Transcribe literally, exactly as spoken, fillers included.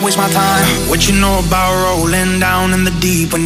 waste my time. What you know about rolling down in the deep when